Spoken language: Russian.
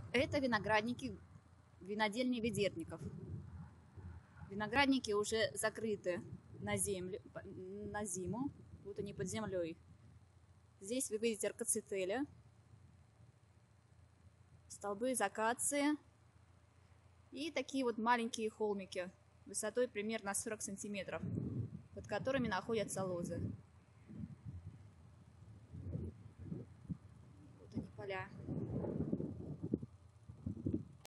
Это виноградники винодельни Ведерников. Виноградники уже закрыты на зиму. Вот они под землей. Здесь вы видите аркацителя, столбы из акации и такие вот маленькие холмики высотой примерно 40 сантиметров, под которыми находятся лозы. Вот они, поля.